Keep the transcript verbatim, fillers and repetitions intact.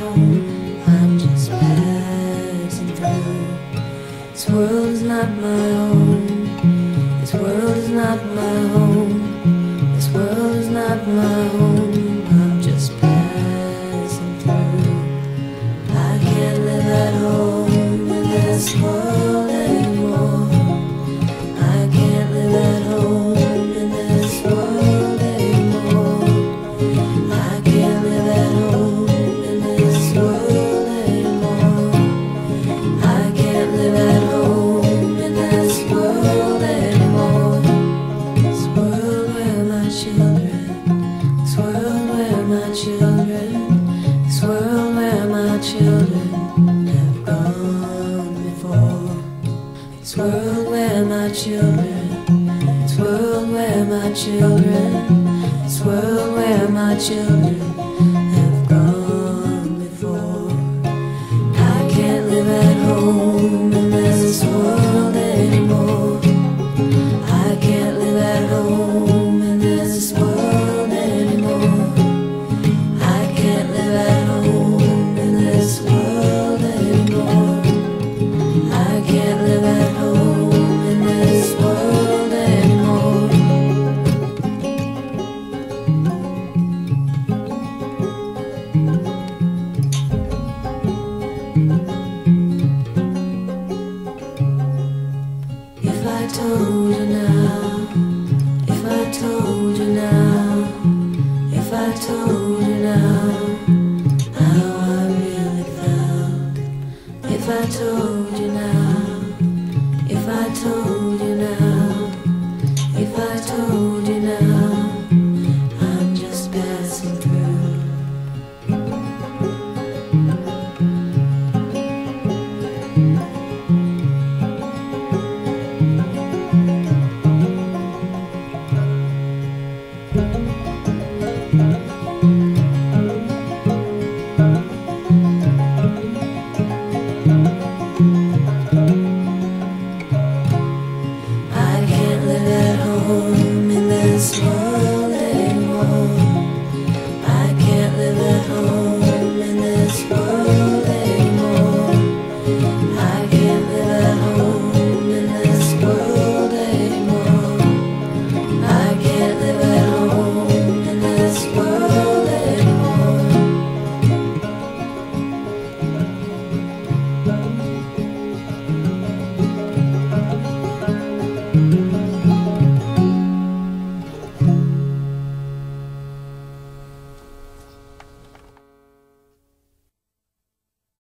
home, I'm just passing through. This world is not my home, this world is not my home, this world is not my home, I'm just passing through. I can't live at home in this world anymore. I can't live at home in this world anymore. I can't live at home in this world anymore. I can't live at home in this world anymore. This world where my children, this world where my children, this world where my children have gone before. This world where my children, this world where my children, this world where my children have gone before. I can't live at home in this world anymore. I can't live at home in this world anymore. I can't live at home in this world anymore. I can't live at home in this world anymore. If I told you now, if I told you now, if I told you now how I really felt, if I told